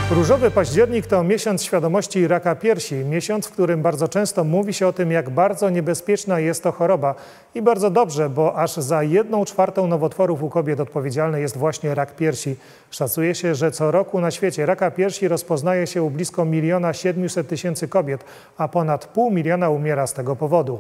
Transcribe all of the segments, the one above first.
Różowy październik to miesiąc świadomości raka piersi. Miesiąc, w którym bardzo często mówi się o tym, jak bardzo niebezpieczna jest to choroba. I bardzo dobrze, bo aż za 1/4 nowotworów u kobiet odpowiedzialny jest właśnie rak piersi. Szacuje się, że co roku na świecie raka piersi rozpoznaje się u blisko 1 700 000 kobiet, a ponad 500 000 umiera z tego powodu.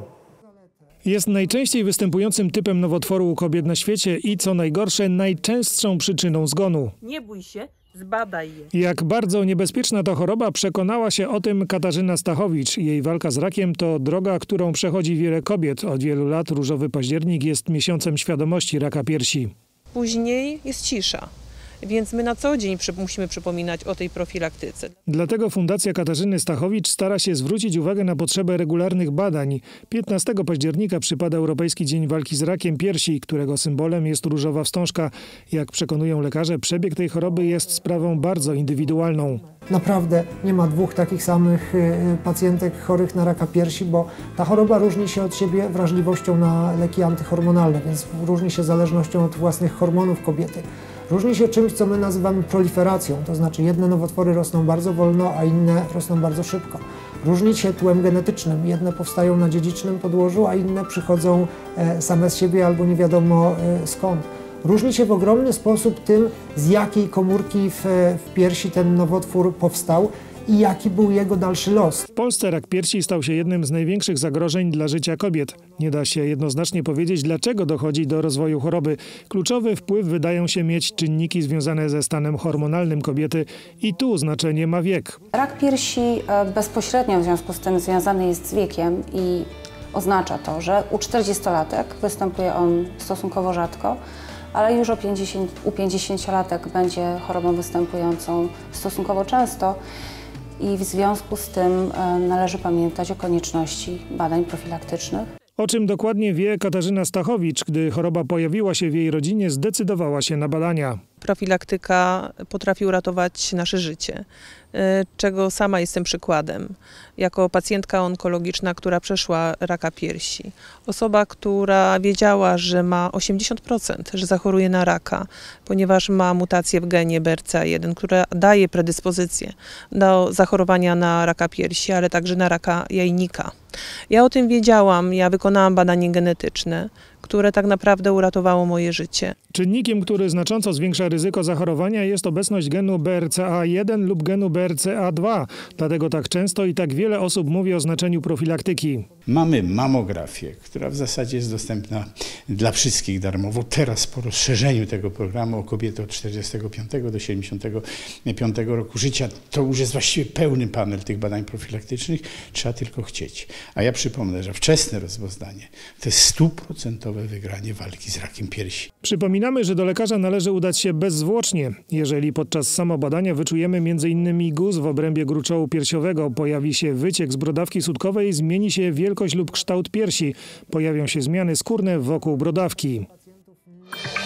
Jest najczęściej występującym typem nowotworu u kobiet na świecie i, co najgorsze, najczęstszą przyczyną zgonu. Nie bój się, zbadaj je. Jak bardzo niebezpieczna to choroba, przekonała się o tym Katarzyna Stachowicz. Jej walka z rakiem to droga, którą przechodzi wiele kobiet. Od wielu lat Różowy Październik jest miesiącem świadomości raka piersi. Później jest cisza, więc my na co dzień musimy przypominać o tej profilaktyce. Dlatego Fundacja Katarzyny Stachowicz stara się zwrócić uwagę na potrzebę regularnych badań. 15 października przypada Europejski Dzień Walki z Rakiem Piersi, którego symbolem jest różowa wstążka. Jak przekonują lekarze, przebieg tej choroby jest sprawą bardzo indywidualną. Naprawdę nie ma dwóch takich samych pacjentek chorych na raka piersi, bo ta choroba różni się od siebie wrażliwością na leki antyhormonalne, więc różni się zależnością od własnych hormonów kobiety. Różni się czymś, co my nazywamy proliferacją, to znaczy jedne nowotwory rosną bardzo wolno, a inne rosną bardzo szybko. Różni się tłem genetycznym, jedne powstają na dziedzicznym podłożu, a inne przychodzą same z siebie albo nie wiadomo skąd. Różni się w ogromny sposób tym, z jakiej komórki w piersi ten nowotwór powstał i jaki był jego dalszy los. W Polsce rak piersi stał się jednym z największych zagrożeń dla życia kobiet. Nie da się jednoznacznie powiedzieć, dlaczego dochodzi do rozwoju choroby. Kluczowy wpływ wydają się mieć czynniki związane ze stanem hormonalnym kobiety i tu znaczenie ma wiek. Rak piersi bezpośrednio w związku z tym związany jest z wiekiem i oznacza to, że u 40-latek występuje on stosunkowo rzadko, ale już u 50-latek będzie chorobą występującą stosunkowo często i w związku z tym należy pamiętać o konieczności badań profilaktycznych. O czym dokładnie wie Katarzyna Stachowicz, gdy choroba pojawiła się w jej rodzinie, zdecydowała się na badania. Profilaktyka potrafi uratować nasze życie, czego sama jestem przykładem. Jako pacjentka onkologiczna, która przeszła raka piersi, osoba, która wiedziała, że ma 80%, że zachoruje na raka, ponieważ ma mutację w genie BRCA1, która daje predyspozycję do zachorowania na raka piersi, ale także na raka jajnika. Ja o tym wiedziałam, ja wykonałam badanie genetyczne, które tak naprawdę uratowało moje życie. Czynnikiem, który znacząco zwiększa ryzyko zachorowania, jest obecność genu BRCA1 lub genu BRCA2. Dlatego tak często i tak wiele osób mówi o znaczeniu profilaktyki. Mamy mamografię, która w zasadzie jest dostępna dla wszystkich darmowo. Teraz po rozszerzeniu tego programu o kobiety od 45 do 75 roku życia, to już jest właściwie pełny panel tych badań profilaktycznych. Trzeba tylko chcieć. A ja przypomnę, że wczesne rozpoznanie to jest 100% wygranie walki z rakiem piersi. Przypominamy, że do lekarza należy udać się bezzwłocznie. Jeżeli podczas samobadania wyczujemy m.in. guz w obrębie gruczołu piersiowego, pojawi się wyciek z brodawki sutkowej, zmieni się wielkość lub kształt piersi, pojawią się zmiany skórne wokół brodawki.